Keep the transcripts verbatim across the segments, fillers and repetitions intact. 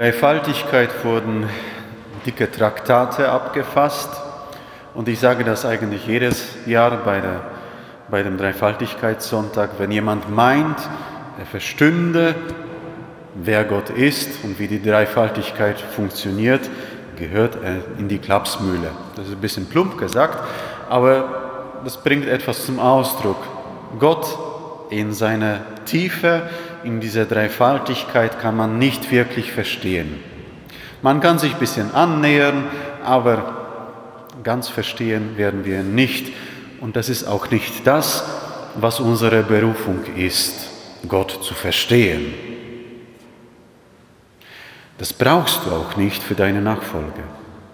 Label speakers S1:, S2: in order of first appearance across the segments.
S1: Dreifaltigkeit wurden dicke Traktate abgefasst und ich sage das eigentlich jedes Jahr bei, der, bei dem Dreifaltigkeitssonntag, wenn jemand meint, er verstünde, wer Gott ist und wie die Dreifaltigkeit funktioniert, gehört er in die Klapsmühle. Das ist ein bisschen plump gesagt, aber das bringt etwas zum Ausdruck. Gott in seiner Tiefe, in dieser Dreifaltigkeit kann man nicht wirklich verstehen. Man kann sich ein bisschen annähern, aber ganz verstehen werden wir ihn nicht. Und das ist auch nicht das, was unsere Berufung ist, Gott zu verstehen. Das brauchst du auch nicht für deine Nachfolge.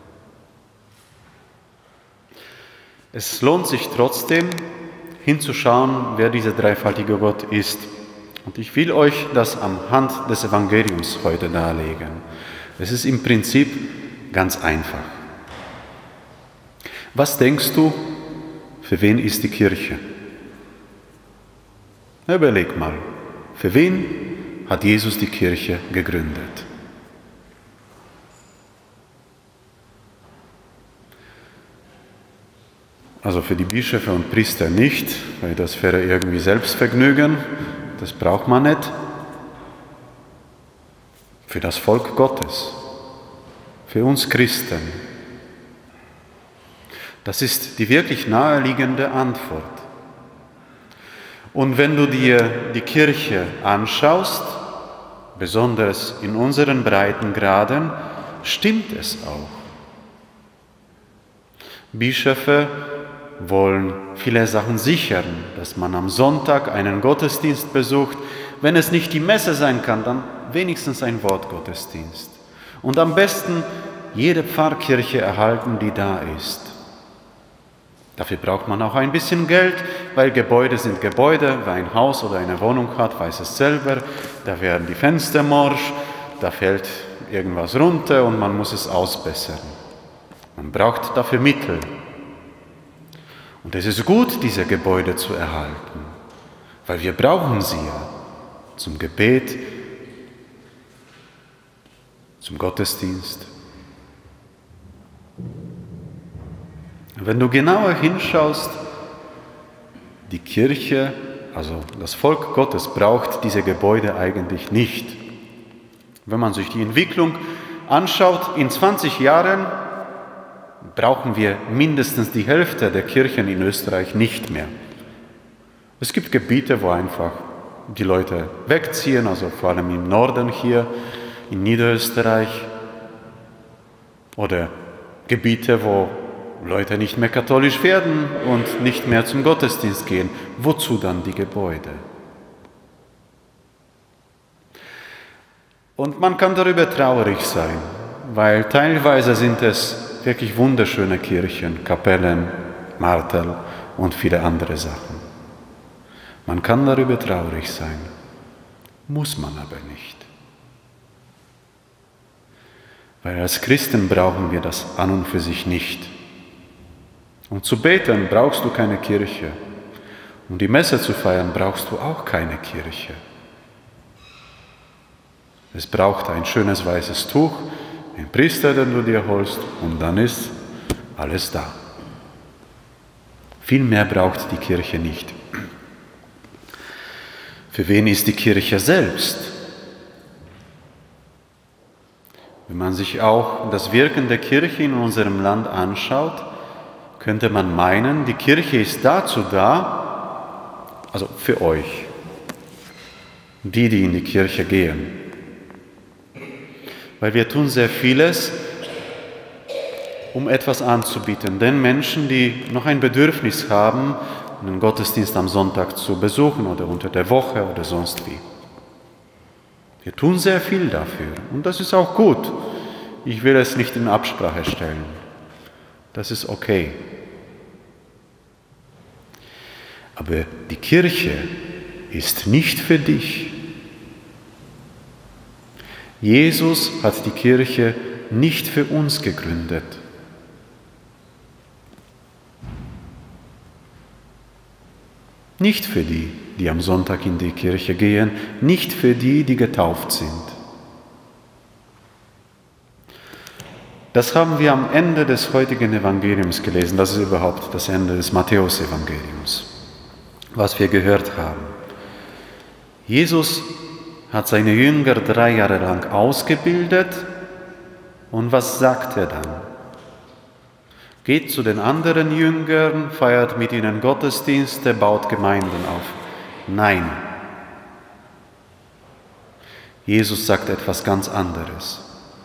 S1: Es lohnt sich trotzdem, hinzuschauen, wer dieser dreifaltige Gott ist. Und ich will euch das anhand des Evangeliums heute darlegen. Es ist im Prinzip ganz einfach. Was denkst du, für wen ist die Kirche? Überleg mal, für wen hat Jesus die Kirche gegründet? Also für die Bischöfe und Priester nicht, weil das wäre irgendwie Selbstvergnügen, das braucht man nicht. Für das Volk Gottes, für uns Christen. Das ist die wirklich naheliegende Antwort. Und wenn du dir die Kirche anschaust, besonders in unseren Breitengraden, stimmt es auch. Bischöfe wollen viele Sachen sichern, dass man am Sonntag einen Gottesdienst besucht. Wenn es nicht die Messe sein kann, dann wenigstens ein Wortgottesdienst. Und am besten jede Pfarrkirche erhalten, die da ist. Dafür braucht man auch ein bisschen Geld, weil Gebäude sind Gebäude. Wer ein Haus oder eine Wohnung hat, weiß es selber. Da werden die Fenster morsch, da fällt irgendwas runter und man muss es ausbessern. Man braucht dafür Mittel. Und es ist gut, diese Gebäude zu erhalten, weil wir brauchen sie ja zum Gebet, zum Gottesdienst. Wenn du genauer hinschaust, die Kirche, also das Volk Gottes, braucht diese Gebäude eigentlich nicht. Wenn man sich die Entwicklung anschaut, in zwanzig Jahren brauchen wir mindestens die Hälfte der Kirchen in Österreich nicht mehr. Es gibt Gebiete, wo einfach die Leute wegziehen, also vor allem im Norden hier, in Niederösterreich, oder Gebiete, wo Leute nicht mehr katholisch werden und nicht mehr zum Gottesdienst gehen. Wozu dann die Gebäude? Und man kann darüber traurig sein, weil teilweise sind es wirklich wunderschöne Kirchen, Kapellen, Martel und viele andere Sachen. Man kann darüber traurig sein, muss man aber nicht. Weil als Christen brauchen wir das an und für sich nicht. Um zu beten brauchst du keine Kirche. Um die Messe zu feiern brauchst du auch keine Kirche. Es braucht ein schönes weißes Tuch, ein Priester, den du dir holst, und dann ist alles da. Viel mehr braucht die Kirche nicht. Für wen ist die Kirche selbst? Wenn man sich auch das Wirken der Kirche in unserem Land anschaut, könnte man meinen, die Kirche ist dazu da, also für euch, die, die in die Kirche gehen. Weil wir tun sehr vieles, um etwas anzubieten, den Menschen, die noch ein Bedürfnis haben, einen Gottesdienst am Sonntag zu besuchen oder unter der Woche oder sonst wie. Wir tun sehr viel dafür und das ist auch gut. Ich will es nicht in Absprache stellen. Das ist okay. Aber die Kirche ist nicht für dich. Jesus hat die Kirche nicht für uns gegründet. Nicht für die, die am Sonntag in die Kirche gehen, nicht für die, die getauft sind. Das haben wir am Ende des heutigen Evangeliums gelesen. Das ist überhaupt das Ende des Matthäus-Evangeliums, was wir gehört haben. Jesus hat seine Jünger drei Jahre lang ausgebildet. Und was sagt er dann? Geht zu den anderen Jüngern, feiert mit ihnen Gottesdienste, baut Gemeinden auf. Nein. Jesus sagt etwas ganz anderes.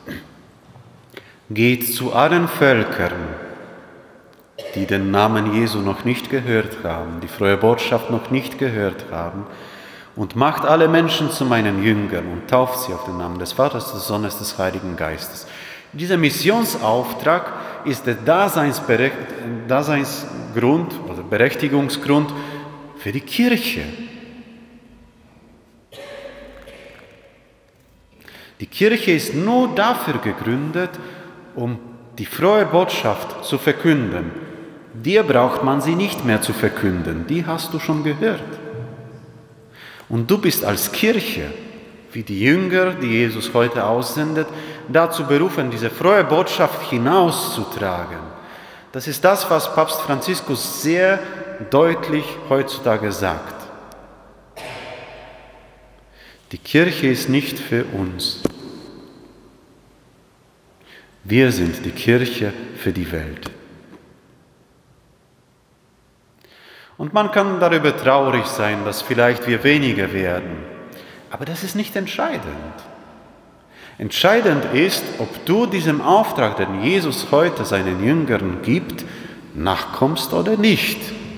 S1: Geht zu allen Völkern, die den Namen Jesu noch nicht gehört haben, die frohe Botschaft noch nicht gehört haben, und macht alle Menschen zu meinen Jüngern und tauft sie auf den Namen des Vaters, des Sohnes, des Heiligen Geistes. Dieser Missionsauftrag ist der Daseinsberecht, Daseinsgrund oder Berechtigungsgrund für die Kirche. Die Kirche ist nur dafür gegründet, um die frohe Botschaft zu verkünden. Dir braucht man sie nicht mehr zu verkünden, die hast du schon gehört. Und du bist als Kirche, wie die Jünger, die Jesus heute aussendet, dazu berufen, diese frohe Botschaft hinauszutragen. Das ist das, was Papst Franziskus sehr deutlich heutzutage sagt. Die Kirche ist nicht für uns. Wir sind die Kirche für die Welt. Und man kann darüber traurig sein, dass vielleicht wir weniger werden. Aber das ist nicht entscheidend. Entscheidend ist, ob du diesem Auftrag, den Jesus heute seinen Jüngern gibt, nachkommst oder nicht.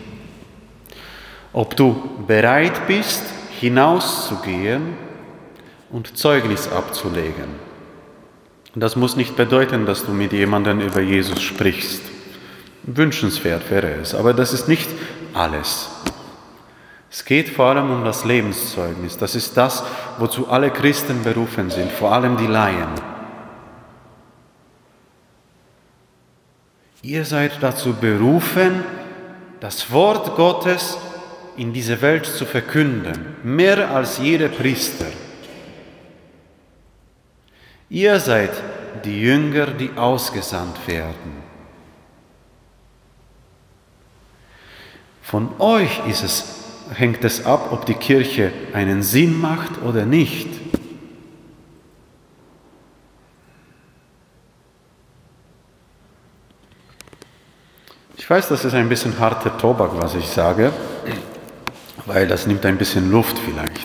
S1: Ob du bereit bist, hinauszugehen und Zeugnis abzulegen. Das muss nicht bedeuten, dass du mit jemandem über Jesus sprichst. Wünschenswert wäre es, aber das ist nicht alles. Es geht vor allem um das Lebenszeugnis. Das ist das, wozu alle Christen berufen sind, vor allem die Laien. Ihr seid dazu berufen, das Wort Gottes in diese Welt zu verkünden, mehr als jeder Priester. Ihr seid die Jünger, die ausgesandt werden. Von euch ist es hängt es ab, ob die Kirche einen Sinn macht oder nicht. Ich weiß, das ist ein bisschen harter Tobak, was ich sage, weil das nimmt ein bisschen Luft vielleicht.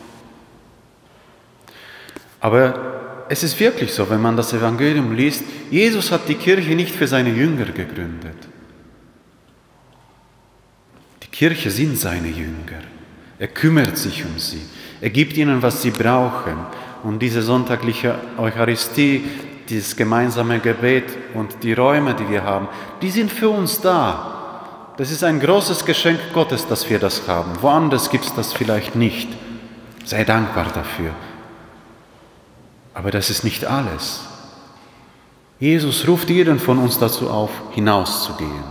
S1: Aber es ist wirklich so, wenn man das Evangelium liest, Jesus hat die Kirche nicht für seine Jünger gegründet. Die Kirche sind seine Jünger. Er kümmert sich um sie. Er gibt ihnen, was sie brauchen. Und diese sonntagliche Eucharistie, dieses gemeinsame Gebet und die Räume, die wir haben, die sind für uns da. Das ist ein großes Geschenk Gottes, dass wir das haben. Woanders gibt es das vielleicht nicht. Sei dankbar dafür. Aber das ist nicht alles. Jesus ruft jeden von uns dazu auf, hinauszugehen.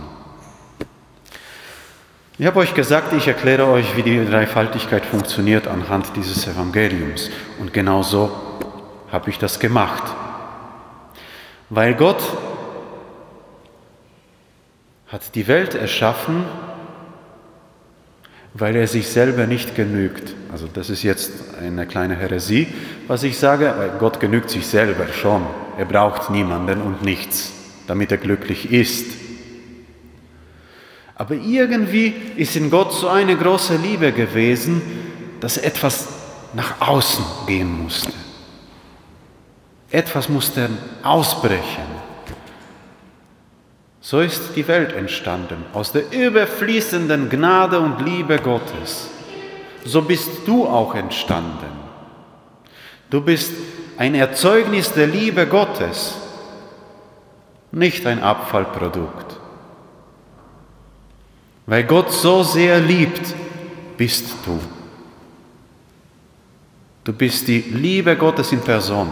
S1: Ich habe euch gesagt, ich erkläre euch, wie die Dreifaltigkeit funktioniert anhand dieses Evangeliums. Und genau so habe ich das gemacht. Weil Gott hat die Welt erschaffen, weil er sich selber nicht genügt. Also das ist jetzt eine kleine Häresie, was ich sage. Gott genügt sich selber schon. Er braucht niemanden und nichts, damit er glücklich ist. Aber irgendwie ist in Gott so eine große Liebe gewesen, dass etwas nach außen gehen musste. Etwas musste ausbrechen. So ist die Welt entstanden, aus der überfließenden Gnade und Liebe Gottes. So bist du auch entstanden. Du bist ein Erzeugnis der Liebe Gottes, nicht ein Abfallprodukt. Weil Gott so sehr liebt, bist du. Du bist die Liebe Gottes in Person.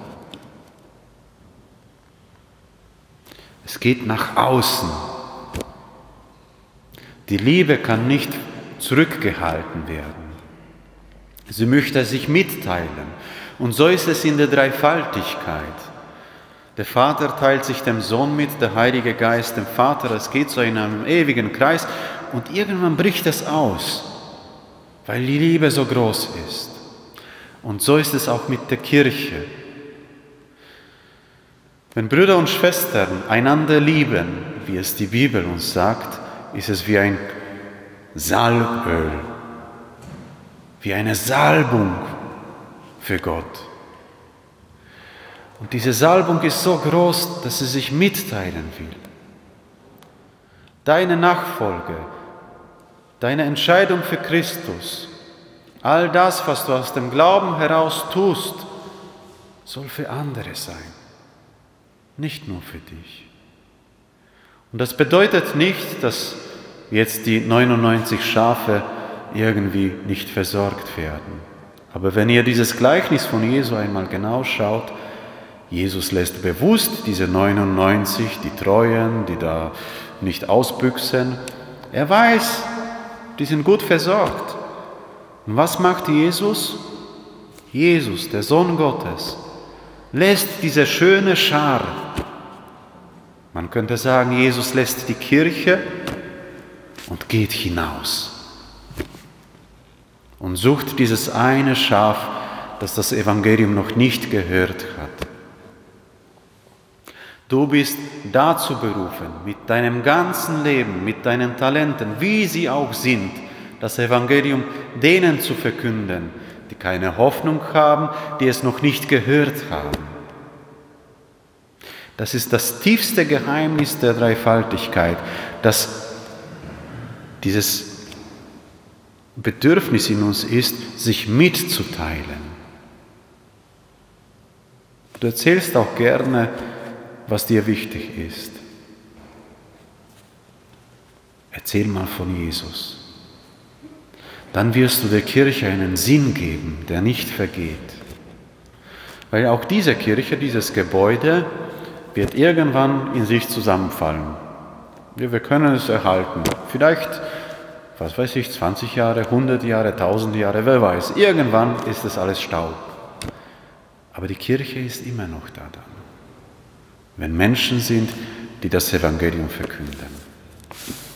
S1: Es geht nach außen. Die Liebe kann nicht zurückgehalten werden. Sie möchte sich mitteilen. Und so ist es in der Dreifaltigkeit. Der Vater teilt sich dem Sohn mit, der Heilige Geist dem Vater. Es geht so in einem ewigen Kreis und irgendwann bricht es aus, weil die Liebe so groß ist. Und so ist es auch mit der Kirche. Wenn Brüder und Schwestern einander lieben, wie es die Bibel uns sagt, ist es wie ein Salböl, wie eine Salbung für Gott. Und diese Salbung ist so groß, dass sie sich mitteilen will. Deine Nachfolge, deine Entscheidung für Christus, all das, was du aus dem Glauben heraus tust, soll für andere sein, nicht nur für dich. Und das bedeutet nicht, dass jetzt die neunundneunzig Schafe irgendwie nicht versorgt werden. Aber wenn ihr dieses Gleichnis von Jesu einmal genau schaut, Jesus lässt bewusst diese neunundneunzig, die Treuen, die da nicht ausbüchsen. Er weiß, die sind gut versorgt. Und was macht Jesus? Jesus, der Sohn Gottes, lässt diese schöne Schar, man könnte sagen, Jesus lässt die Kirche und geht hinaus und sucht dieses eine Schaf, das das Evangelium noch nicht gehört hat. Du bist dazu berufen, mit deinem ganzen Leben, mit deinen Talenten, wie sie auch sind, das Evangelium denen zu verkünden, die keine Hoffnung haben, die es noch nicht gehört haben. Das ist das tiefste Geheimnis der Dreifaltigkeit, dass dieses Bedürfnis in uns ist, sich mitzuteilen. Du erzählst auch gerne, was dir wichtig ist. Erzähl mal von Jesus. Dann wirst du der Kirche einen Sinn geben, der nicht vergeht. Weil auch diese Kirche, dieses Gebäude, wird irgendwann in sich zusammenfallen. Wir, wir können es erhalten. Vielleicht, was weiß ich, zwanzig Jahre, hundert Jahre, tausend Jahre, wer weiß. Irgendwann ist es alles Staub. Aber die Kirche ist immer noch da dann. Wenn Menschen sind, die das Evangelium verkünden.